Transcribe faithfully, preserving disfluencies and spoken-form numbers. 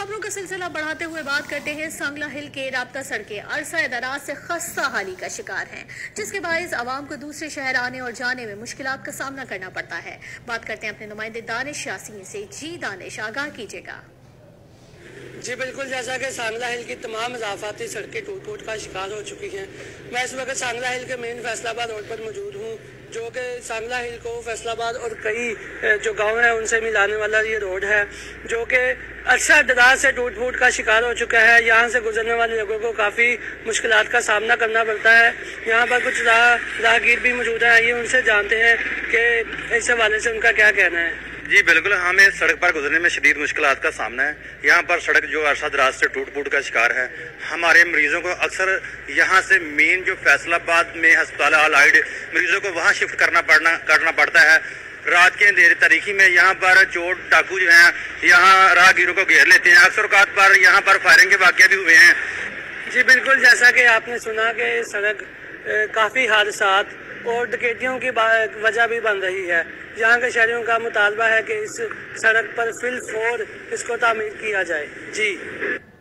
खबरों का सिलसिला बढ़ाते हुए बात करते हैं। सांगला हिल के राब्ता सड़कें अरसा दराज से खस्ता हाली का शिकार हैं, जिसके बायस आवाम को दूसरे शहर आने और जाने में मुश्किलात का सामना करना पड़ता है। बात करते हैं अपने नुमाइंदे दानिश यासीन से। जी दानिश, आगाह कीजिएगा। जी बिल्कुल, जैसा कि सांगला हिल की तमाम इजाफाती सड़कें टूट फूट का शिकार हो चुकी हैं। मैं इस वक्त सांगला हिल के मेन फैसलाबाद रोड पर मौजूद हूँ, जो कि सांगला हिल को फैसलाबाद और कई जो गांव हैं उनसे मिलाने वाला ये रोड है, जो कि अरसा दराज से टूट फूट का शिकार हो चुका है। यहाँ से गुजरने वाले लोगों को काफ़ी मुश्किलात का सामना करना पड़ता है। यहाँ पर कुछ राह राहगीर भी मौजूद हैं, आइए उनसे जानते हैं कि इस हवाले से उनका क्या कहना है। जी बिल्कुल, हमें सड़क पर गुजरने में शदीद मुश्किलात का सामना है। यहाँ पर सड़क जो अरसा दराज से टूट फूट का शिकार है। हमारे मरीजों को अक्सर यहाँ से मेन जो फैसलाबाद में अस्पताल आलाइड मरीजों को वहाँ शिफ्ट करना पड़ना करना पड़ता है। रात के अंधेरे तारीखी में यहाँ पर चोर डाकू जो हैं यहाँ राहगीरों को घेर लेते हैं। अक्सर औकात पर यहाँ पर फायरिंग के वाक़े भी हुए हैं। जी बिल्कुल, जैसा कि आपने सुना कि सड़क काफ़ी हादसात और डकैतियों की वजह भी बन रही है। यहाँ के शहरियों का मुतालबा है कि इस सड़क पर फिल फोर इसको तामीर किया जाए। जी।